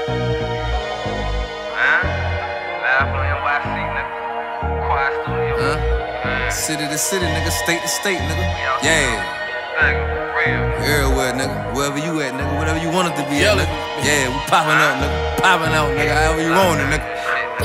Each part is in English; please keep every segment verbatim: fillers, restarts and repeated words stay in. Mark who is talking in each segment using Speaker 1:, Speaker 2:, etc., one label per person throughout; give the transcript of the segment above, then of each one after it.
Speaker 1: Huh? City to city, nigga, state to state, nigga. Yeah. Everywhere, nigga. Wherever you at, nigga. Whatever you want it to be at, nigga. Yeah, we popping up, nigga. Popping out, nigga. However you want it, nigga.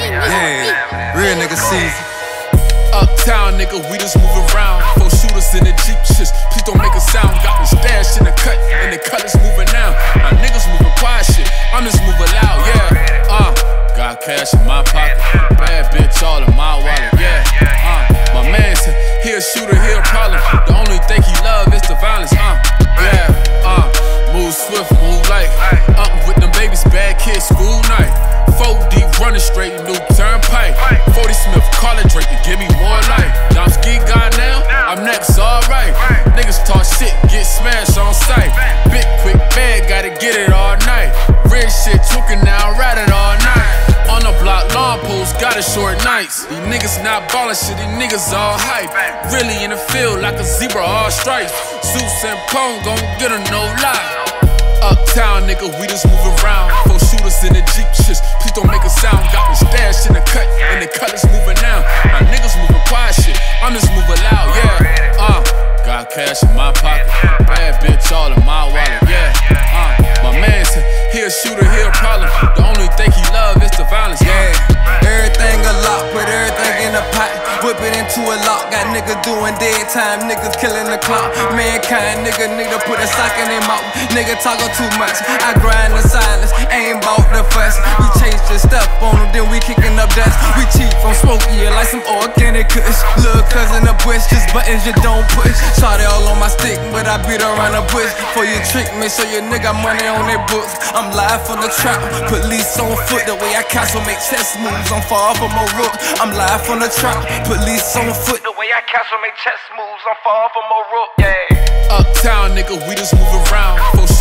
Speaker 1: Yeah. Real nigga season.
Speaker 2: Uptown, nigga, we just move around. Four shooters in the Jeep, shit. Please don't make a sound. Got the stash in the cut, and the cut is moving now. My niggas moving quiet shit. I'm just moving loud, yeah. Uh, got cash in my pocket. Bad bitch all in my wallet, yeah. Uh, my man said he a shooter, he a problem. The only thing he love is the violence, uh, yeah. Uh, move swift, move light. Up with them babies, bad kids, school night. four deep running straight, new turnpike. forty Smith, call it Drake to give me more light. Now I'm ski guy now, I'm next, alright. Niggas talk shit, get smashed on sight. Big quick bag, gotta get it all night. Red shit, choking now, ride it all night. On the block, lawn posts, got it short nights. These niggas not ballin' shit, these niggas all hype. Really in the field like a zebra, all stripes. Zeus and Pone gon' get a no lie. Uptown, nigga, we just move around. Four shooters in the Jeep, shit. Please don't make a sound. Got the stash in the cut, and the cut is moving now. My niggas moving quiet shit. I'm just moving loud, yeah. Uh, got cash in my pocket. Bad bitch all in my wallet, yeah. Uh, my man said he a shooter, he a problem. The only thing he love is the violence,
Speaker 1: yeah. Everything a lot, put everything in a pot. Whip it into a lock, got niggas doing dead time, niggas killing the clock. Mankind, nigga, nigga put a sock in their mouth. Nigga talking too much, I grind the silence, ain't bout the fuss. We chase the step on them, then we kicking up dust. We cheat from smoke, yeah, like some organic kush. Little cousin of bush, just buttons you don't push. Shot it all on my stick, but I beat around the bush. For you trick me, so your nigga money on their books. I'm live from the trap, police on foot. The way I cancel make chess moves, I'm far from a rook. I'm live from the trap, police on foot. The way I cancel make chess moves, I'm far from a rook, yeah.
Speaker 2: Uptown, nigga, we just move around. Four